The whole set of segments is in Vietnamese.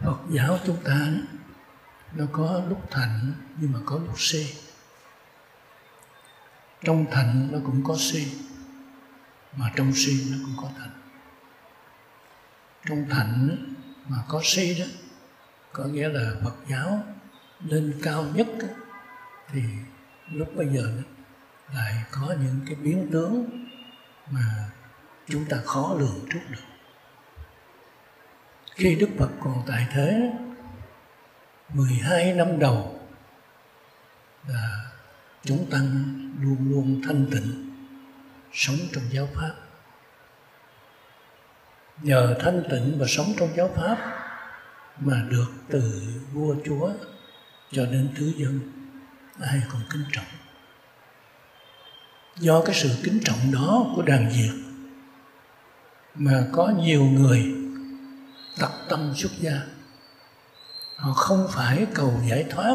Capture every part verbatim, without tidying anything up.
Phật giáo chúng ta nó có lúc thành nhưng mà có lúc si. Trong thành nó cũng có si, mà trong si nó cũng có thành. Trong thành mà có si đó, có nghĩa là Phật giáo lên cao nhất thì lúc bây giờ lại có những cái biến tướng mà chúng ta khó lường trước được. Khi Đức Phật còn tại thế, mười hai năm đầu là chúng tăng luôn luôn thanh tịnh, sống trong giáo Pháp. Nhờ thanh tịnh và sống trong giáo Pháp mà được từ vua chúa cho đến thứ dân ai còn kính trọng. Do cái sự kính trọng đó của đàn Việt mà có nhiều người tập tâm xuất gia. Họ không phải cầu giải thoát,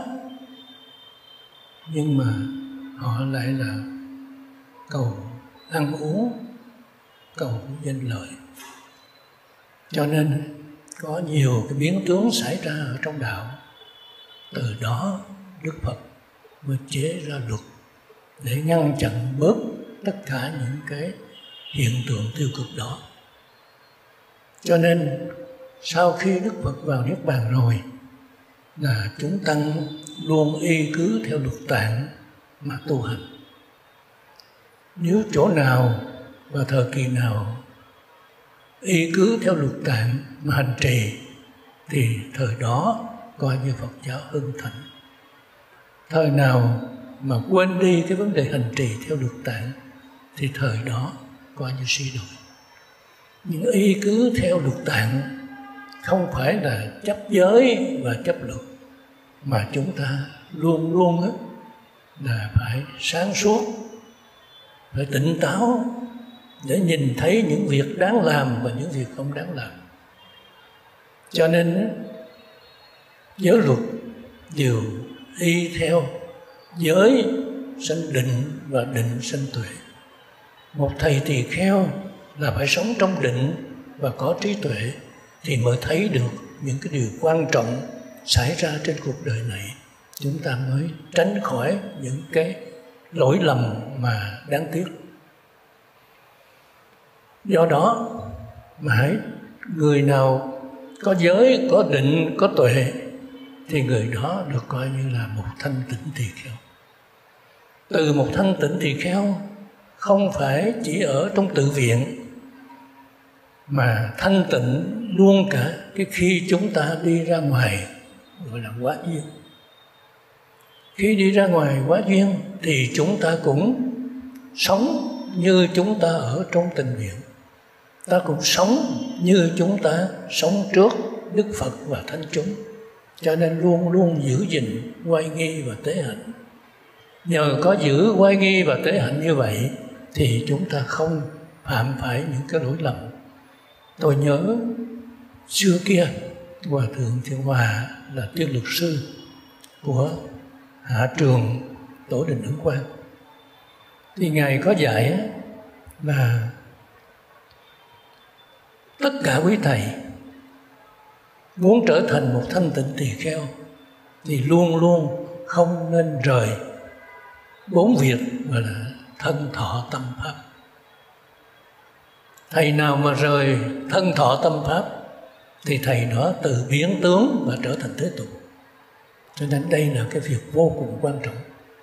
nhưng mà họ lại là cầu ăn uống, cầu danh lợi. Cho nên có nhiều cái biến tướng xảy ra ở trong đạo. Từ đó Đức Phật mới chế ra luật để ngăn chặn bớt tất cả những cái hiện tượng tiêu cực đó. Cho nên sau khi Đức Phật vào Niết Bàn rồi là chúng tăng luôn y cứ theo luật tạng mà tu hành. Nếu chỗ nào và thời kỳ nào y cứ theo luật tạng mà hành trì thì thời đó coi như Phật giáo hưng thịnh. Thời nào mà quên đi cái vấn đề hành trì theo luật tạng thì thời đó coi như suy đồi. Nhưng y cứ theo luật tạng không phải là chấp giới và chấp luật, mà chúng ta luôn luôn là phải sáng suốt, phải tỉnh táo để nhìn thấy những việc đáng làm và những việc không đáng làm. Cho nên giới luật đều y theo giới sanh định và định sanh tuệ. Một thầy tỳ kheo là phải sống trong định và có trí tuệ thì mới thấy được những cái điều quan trọng xảy ra trên cuộc đời này. Chúng ta mới tránh khỏi những cái lỗi lầm mà đáng tiếc. Do đó mà hãy người nào có giới, có định, có tuệ thì người đó được coi như là một thanh tịnh tỳ kheo. Từ một thanh tịnh tỳ kheo không phải chỉ ở trong tự viện, mà thanh tịnh luôn cả cái khi chúng ta đi ra ngoài, gọi là quá duyên. Khi đi ra ngoài quá duyên thì chúng ta cũng sống như chúng ta ở trong tình viện. Ta cũng sống như chúng ta sống trước Đức Phật và thánh chúng. Cho nên luôn luôn giữ gìn oai nghi và tế hạnh. Nhờ có giữ oai nghi và tế hạnh như vậy thì chúng ta không phạm phải những cái lỗi lầm. Tôi nhớ xưa kia Hòa Thượng Thiện Hòa là tiên luật sư của Hạ Trường Tổ Đình Ấn Quang. Thì Ngài có dạy là tất cả quý thầy muốn trở thành một thanh tịnh tỳ kheo thì luôn luôn không nên rời bốn việc gọi là thân thọ tâm pháp. Thầy nào mà rời thân thọ tâm pháp thì thầy đó từ biến tướng và trở thành thế tục. Cho nên đây là cái việc vô cùng quan trọng.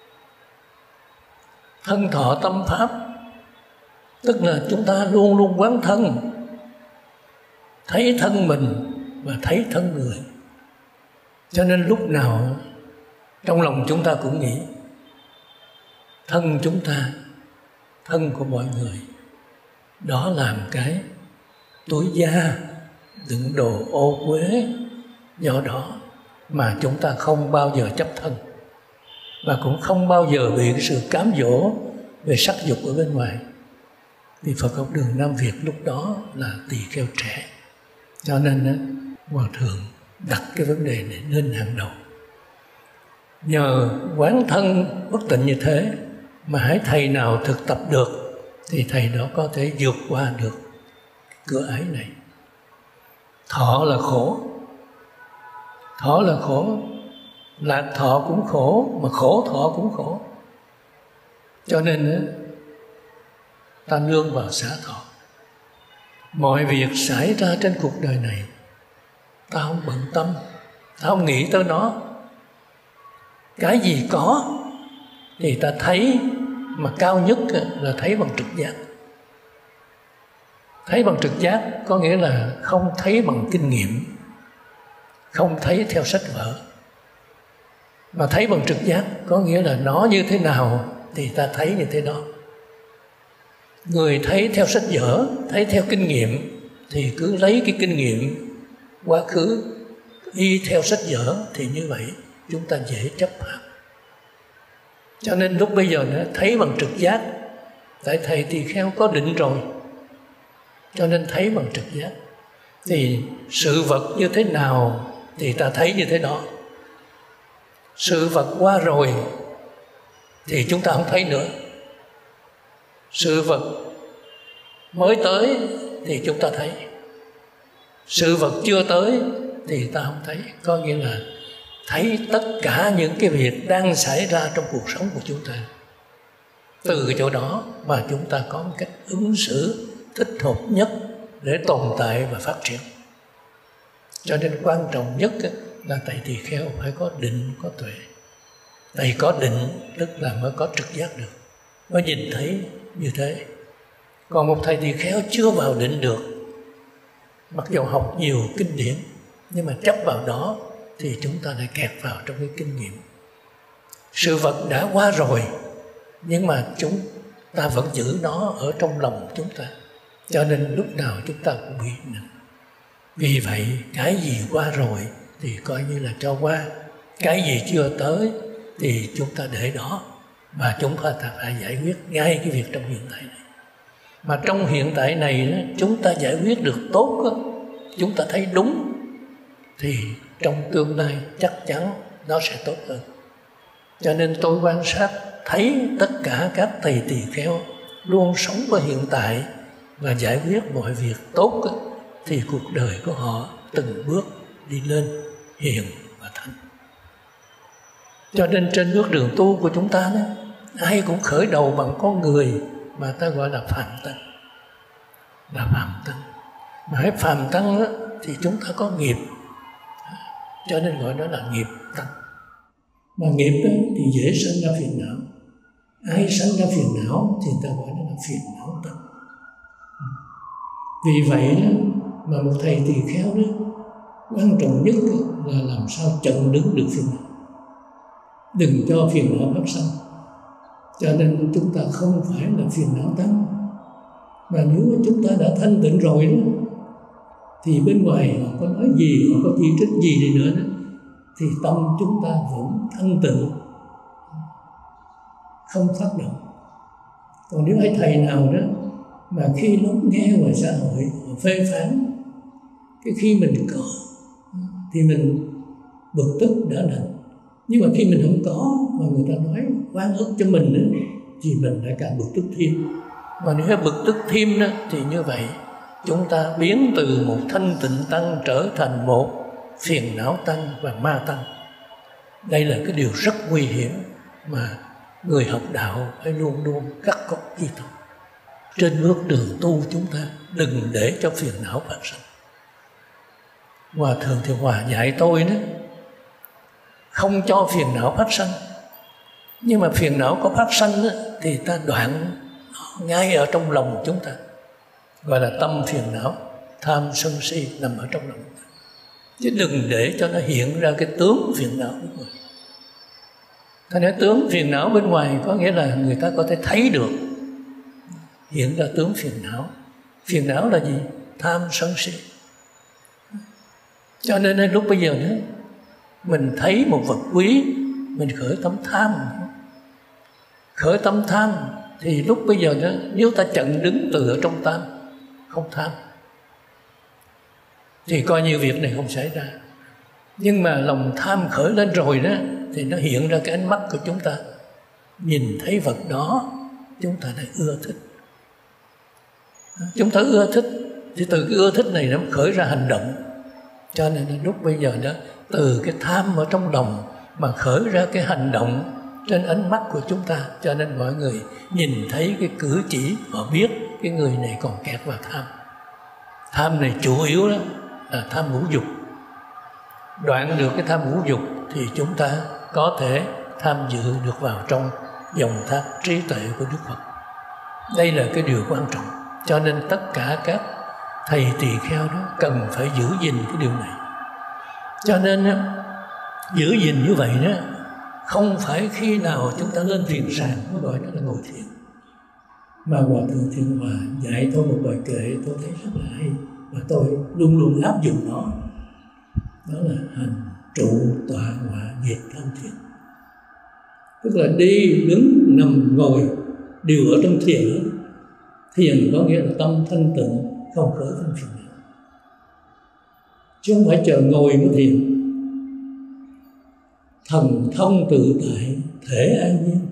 Thân thọ tâm pháp tức là chúng ta luôn luôn quán thân, thấy thân mình và thấy thân người. Cho nên lúc nào trong lòng chúng ta cũng nghĩ thân chúng ta, thân của mọi người, đó làm cái túi da đựng đồ ô uế. Do đó mà chúng ta không bao giờ chấp thân, và cũng không bao giờ bị cái sự cám dỗ về sắc dục ở bên ngoài. Vì Phật học đường Nam Việt lúc đó là tỳ kheo trẻ, cho nên Hòa Thượng đặt cái vấn đề này lên hàng đầu. Nhờ quán thân bất tịnh như thế mà hãy thầy nào thực tập được thì thầy đó có thể vượt qua được cửa ải này. Thọ là khổ, Thọ là khổ, lạc thọ cũng khổ, mà khổ thọ cũng khổ. Cho nên ta nương vào xả thọ. Mọi việc xảy ra trên cuộc đời này ta không bận tâm, ta không nghĩ tới nó. Cái gì có thì ta thấy, mà cao nhất là thấy bằng trực giác. Thấy bằng trực giác có nghĩa là không thấy bằng kinh nghiệm, không thấy theo sách vở. Mà thấy bằng trực giác có nghĩa là nó như thế nào thì ta thấy như thế đó. Người thấy theo sách vở, thấy theo kinh nghiệm thì cứ lấy cái kinh nghiệm quá khứ y theo sách vở, thì như vậy chúng ta dễ chấp phạm. Cho nên lúc bây giờ nữa thấy bằng trực giác, tại thầy tỳ kheo có định rồi, cho nên thấy bằng trực giác. Thì sự vật như thế nào thì ta thấy như thế đó. Sự vật qua rồi thì chúng ta không thấy nữa. Sự vật mới tới thì chúng ta thấy. Sự vật chưa tới thì ta không thấy. Có nghĩa là thấy tất cả những cái việc đang xảy ra trong cuộc sống của chúng ta. Từ chỗ đó mà chúng ta có một cách ứng xử thích hợp nhất để tồn tại và phát triển. Cho nên quan trọng nhất là thầy tỳ kheo phải có định, có tuệ. Thầy có định tức là mới có trực giác được, mới nhìn thấy như thế. Còn một thầy tỳ kheo chưa vào định được, mặc dù học nhiều kinh điển, nhưng mà chấp vào đó thì chúng ta lại kẹt vào trong cái kinh nghiệm. Sự vật đã qua rồi, nhưng mà chúng ta vẫn giữ nó ở trong lòng chúng ta. Cho nên lúc nào chúng ta cũng bị nặng. Vì vậy cái gì qua rồi thì coi như là cho qua, cái gì chưa tới thì chúng ta để đó, và chúng ta phải giải quyết ngay cái việc trong hiện tại này. Mà trong hiện tại này chúng ta giải quyết được tốt, chúng ta thấy đúng, thì trong tương lai chắc chắn nó sẽ tốt hơn. Cho nên tôi quan sát thấy tất cả các thầy tỳ kheo luôn sống với hiện tại và giải quyết mọi việc tốt, thì cuộc đời của họ từng bước đi lên hiền và thanh. Cho nên trên bước đường tu của chúng ta đó, ai cũng khởi đầu bằng con người mà ta gọi là phàm tăng. Là phàm tăng. Mà hãy phàm tăng đó, thì chúng ta có nghiệp, cho nên gọi đó là nghiệp tăng. Mà nghiệp đó thì dễ sinh ra phiền não. Ai sinh ra phiền não thì ta gọi đó là phiền não tăng. Vì vậy đó, mà một thầy tỳ kheo đó, quan trọng nhất là làm sao chặn đứng được phiền não, đừng cho phiền não phát sinh. Cho nên chúng ta không phải là phiền não tăng, mà nếu chúng ta đã thanh tịnh rồi đó, thì bên ngoài họ có nói gì, họ có chỉ trích gì đi nữa đó, thì tâm chúng ta vẫn thanh tịnh, không phát động. Còn nếu ai thầy nào đó mà khi lắng nghe ngoài xã hội họ phê phán, cái khi mình có thì mình bực tức đã đành, nhưng mà khi mình không có mà người ta nói oan ức cho mình nữa, thì mình lại càng bực tức thêm. Mà nếu bực tức thêm đó, thì như vậy chúng ta biến từ một thanh tịnh tăng trở thành một phiền não tăng và ma tăng. Đây là cái điều rất nguy hiểm mà người học đạo phải luôn luôn khắc cốt ghi tâm. Trên bước đường tu chúng ta đừng để cho phiền não phát sinh. Hòa Thượng Thiệu Hòa dạy tôi đó, không cho phiền não phát sinh. Nhưng mà phiền não có phát sinh đó, thì ta đoạn ngay ở trong lòng chúng ta, gọi là tâm phiền não, tham sân si nằm ở trong lòng chúng ta. Chứ đừng để cho nó hiện ra cái tướng phiền não bên ngoài. Ta nói tướng phiền não bên ngoài có nghĩa là người ta có thể thấy được hiện ra tướng phiền não. Phiền não là gì? Tham sân si. Cho nên lúc bây giờ nữa, mình thấy một vật quý, mình khởi tâm tham. Khởi tâm tham thì lúc bây giờ nữa, nếu ta chặn đứng từ ở trong tâm, không tham, thì coi như việc này không xảy ra. Nhưng mà lòng tham khởi lên rồi đó, thì nó hiện ra cái ánh mắt của chúng ta. Nhìn thấy vật đó, chúng ta lại ưa thích. Chúng ta ưa thích, thì từ cái ưa thích này nó khởi ra hành động. Cho nên lúc bây giờ đó, từ cái tham ở trong lòng mà khởi ra cái hành động trên ánh mắt của chúng ta. Cho nên mọi người nhìn thấy cái cử chỉ, họ biết cái người này còn kẹt vào tham. Tham này chủ yếu đó là tham ngũ dục. Đoạn được cái tham ngũ dục thì chúng ta có thể tham dự được vào trong dòng thác trí tuệ của Đức Phật. Đây là cái điều quan trọng. Cho nên tất cả các thầy tỳ kheo đó cần phải giữ gìn cái điều này. Cho nên giữ gìn như vậy đó, không phải khi nào chúng ta lên thiền sàng mới gọi đó là ngồi thiền. Mà Hòa Thượng Thiện Hòa dạy tôi một bài kệ tôi thấy rất là hay, và tôi luôn luôn áp dụng nó. Đó là hành trụ tọa ngọa diệt tham thiền. Tức là đi, đứng, nằm, ngồi đều ở trong thiền đó. Thiền có nghĩa là tâm thanh tịnh, không khởi tâm phiền não. Chứ không phải chờ ngồi mới thiền. Thần thông tự tại, thể an nhiên.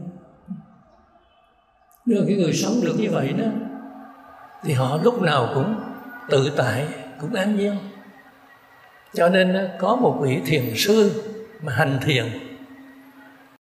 Nếu cái người sống được như vậy đó thì họ lúc nào cũng tự tại, cũng an nhiên. Cho nên có một vị thiền sư mà hành thiền